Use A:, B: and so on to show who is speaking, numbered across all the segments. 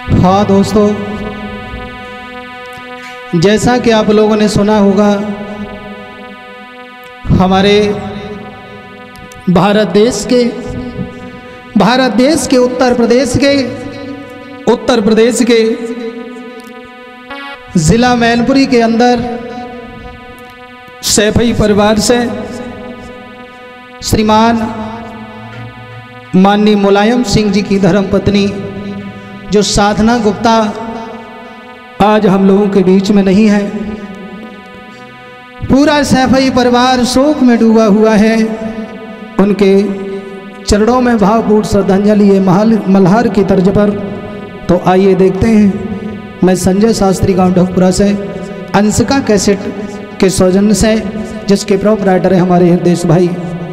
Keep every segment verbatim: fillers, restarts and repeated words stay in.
A: हाँ दोस्तों, जैसा कि आप लोगों ने सुना होगा, हमारे भारत देश के भारत देश के उत्तर प्रदेश के उत्तर प्रदेश के ज़िला मैनपुरी के अंदर सैफई परिवार से श्रीमान माननीय मुलायम सिंह जी की धर्मपत्नी जो साधना गुप्ता आज हम लोगों के बीच में नहीं है। पूरा सैफई परिवार शोक में डूबा हुआ है। उनके चरणों में भावपूर्ण श्रद्धांजलि है महल मल्हार की तर्ज पर। तो आइए देखते हैं। मैं संजय शास्त्री गांव ढोकपुरा से अंशिका कैसेट के सौजन्य से, जिसके प्रोपराइटर है हमारे हृदय भाई।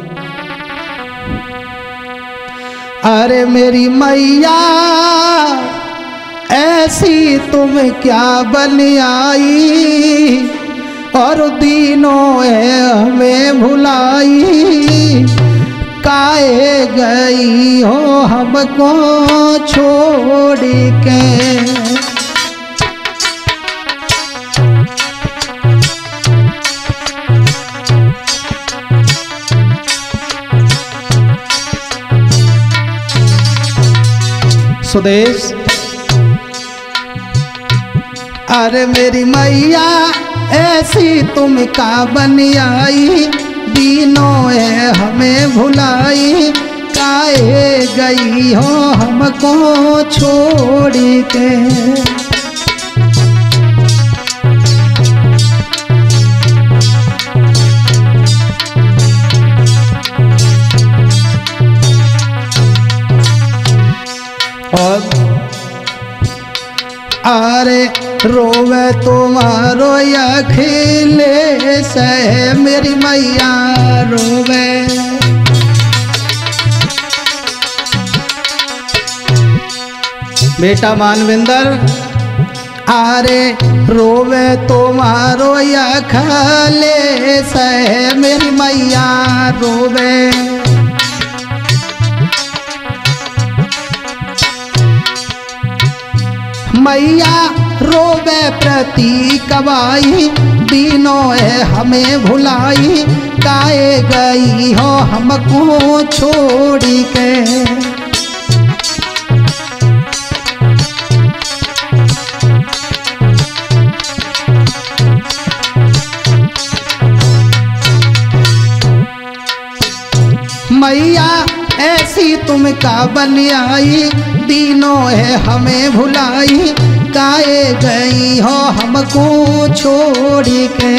A: अरे मेरी मैया ऐसी तुम क्या बन आई, और दिनों है हमें भुलाई, काहे गई हो हमको छोड़ के। स्वदेश। अरे मेरी मैया ऐसी तुम का बन आई, दिनों है हमें भुलाई, काहे गई हो हमको छोड़ के। और अरे रोवे तुम्हारो अखिले से मेरी मैया रोवे, बेटा मानविंदर। अरे रोवे तुम्हारो अखिले से मेरी मैया रोवे, मैया रोवे प्रति कवाई, दिनों है हमें भुलाई, काहे गई हो हमको छोड़ के। मैया ऐसी तुम का बन आई, दिनों है हमें भुलाई, काहे गई हो हमको छोड़ के।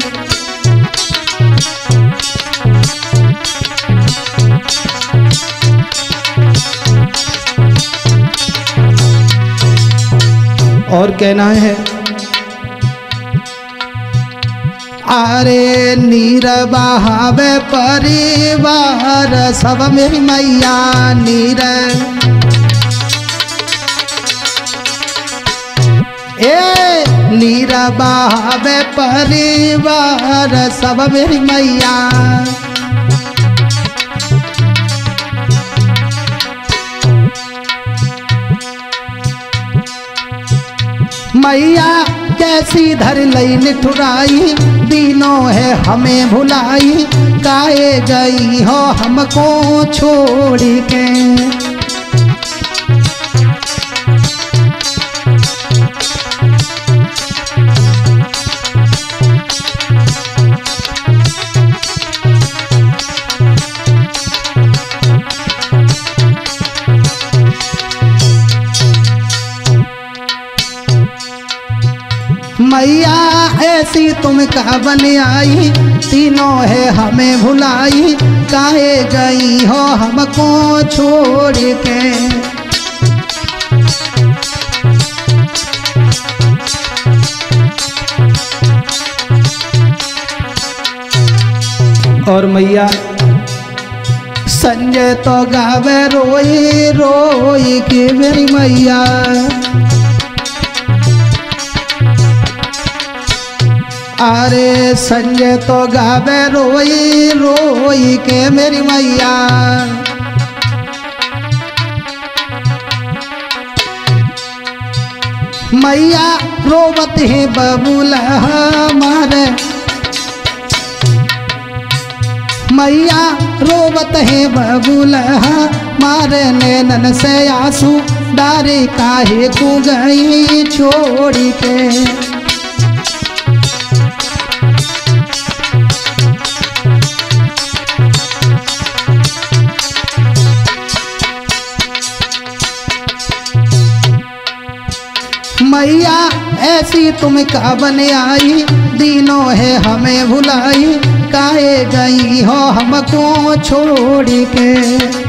A: और कहना है, अरे नीर बहावे परिवार सब मेरी मैया नीर, ए नीर बहावे परिवार सब मेरी मैया। मैया कैसी धर लई निठुराई, दिनों है हमें भुलाई, काहे गई हो हमको छोड़ के। मैया ऐसी तुम का बन आई, तीनों है हमें भुलाई, काहे गई हो हमको छोड़ के। और मैया संजय तो गावे रोई रोई के मेरी मैया, अरे संजय तो गावे रोई रोई के मेरी मैया। मैया रोवत है बबूल हमारे, मैया रोवत है बबूल हमारे, नैनन से आंसू डारे काहे को गई छोड़ के। मैया ऐसी तुम का बन आई, दिनों है हमें भुलाई, काहे गई हो हमको छोड़ के।